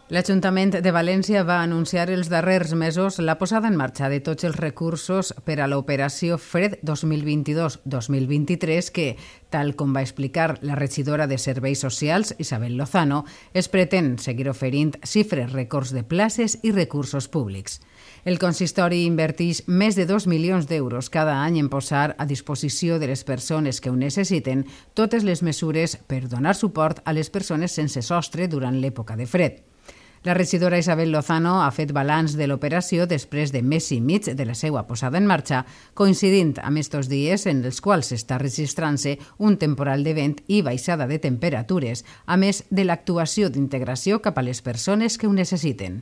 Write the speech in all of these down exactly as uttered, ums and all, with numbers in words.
L'Ajuntament de València va anunciar els darrers mesos la posada en marxa de tots els recursos per a l'operació Fred dos mil vint-i-dos dos mil vint-i-tres que, tal com va explicar la regidora de Serveis Socials, Isabel Lozano, es pretén seguir oferint xifres rècords de places i recursos públics. El consistori inverteix més de dos milions d'euros cada any en posar a disposició de les persones que ho necessiten totes les mesures per donar suport a les persones sense sostre durant l'època de fred. La regidora Isabel Lozano ha fet balanç de l'operació després de mes i mig de la seva posada en marxa, coincidint amb estos dies en els quals està registrant-se un temporal de vent i baixada de temperatures, a més de l'actuació d'integració cap a les persones que ho necessiten.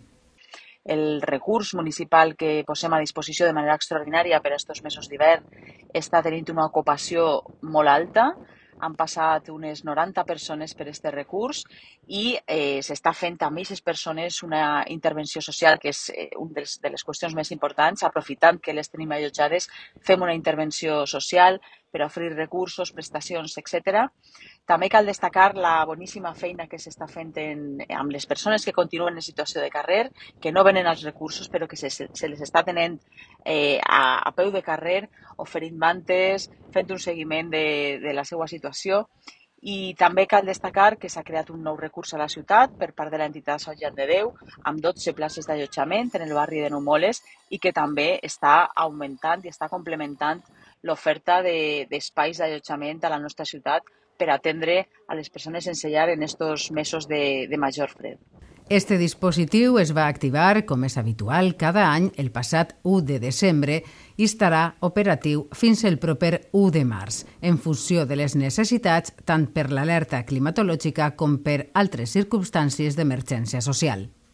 El recurs municipal que posem a disposició de manera extraordinària per a aquests mesos d'hivern està tenint una ocupació molt alta. Han passat unes noranta persones per aquest recurs i eh, s'està fent amb aquestes persones una intervenció social, que és eh, una de les qüestions més importants. Aprofitant que les tenim allotjades, fem una intervenció social per oferir recursos, prestacions, etcètera. També cal destacar la boníssima feina que s'està fent en, amb les persones que continuen en situació de carrer, que no venen als recursos, però que se, se les està tenint eh, a, a peu de carrer, oferint mantes, fent un seguiment de, de la seva situació. I també cal destacar que s'ha creat un nou recurs a la ciutat per part de l'entitat Sant Jan de Déu, amb dotze places d'allotjament en el barri de Numoles i que també està augmentant i està complementant l'oferta de, d'espais d'allotjament a la nostra ciutat per atendre a les persones sense llar en aquests mesos de, de major fred. Este dispositiu es va activar, com és habitual, cada any el passat u de desembre i estarà operatiu fins el proper u de març, en funció de les necessitats tant per l'alerta climatològica com per altres circumstàncies d'emergència social.